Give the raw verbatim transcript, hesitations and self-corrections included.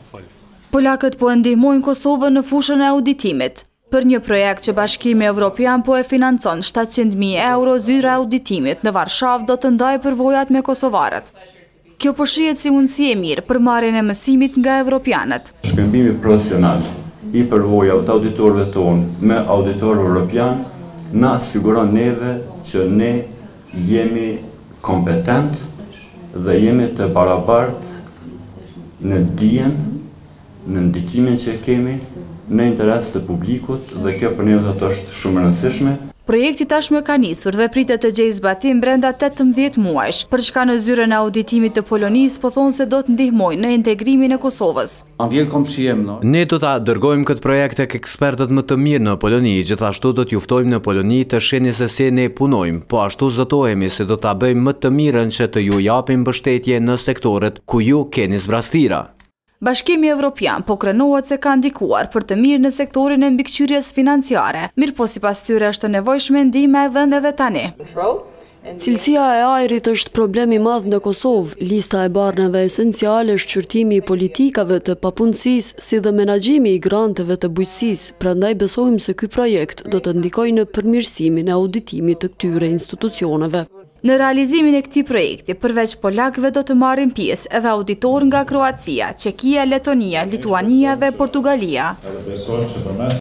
Polakët po e ndihmojnë Kosovën në fushën e auditimit. Për një projekt që Bashkimi Evropian po e financon shtatëqind mijë euro, zyra e auditimit në Varshavë do të ndajë përvojat me kosovarët. Kjo po shihet si mundësi e mirë për marrjen e mësimit nga evropianët. Shkëmbimi profesional i përvojave të auditorëve tonë me auditorë evropian na siguron neve që ne jemi kompetent dhe jemi të barabartë në dijen, në ndikimin që kemi, në interes të publikut dhe kjo për neve të është shumë rëndësishme. Projekti tashmë ka nisur dhe pritet të gjejë zbatim brenda tetëmbëdhjetë muajsh, për çka në zyrën e auditimit të Polonisë po thonë se do të ndihmojnë në integrimin e Kosovës. Ne do ta dërgojmë këtë projekt tek ekspertët më të mirë në Poloni, gjithashtu do t'ju ftojmë në Poloni të shihni se si ne punojmë, po ashtu zëtohemi se do ta bëjmë më të mirën që të ju japim mbështetje në sektorët ku ju keni zbrastira. Bashkimi Evropian po krenohet se ka ndikuar për të mirë në sektorin e mbikëqyrjes financiare, mirë po sipas tyre është nevojshme ndihmë edhe edhe tani. Cilësia e ajrit është problem i madh në Kosovë. Lista e barnave esenciale është shqyrtimi i politikave të papunësisë si dhe menaxhimi i granteve të bujqësisë. Prandaj besojmë se ky projekt do të ndikojë në përmirësimin e auditimit të këtyre institucioneve. Në realizimin e këtij projekti, përveç polakëve do të marrin pjesë edhe auditor nga Kroacia, Çekia, Letonia, Lituania dhe Portugalia.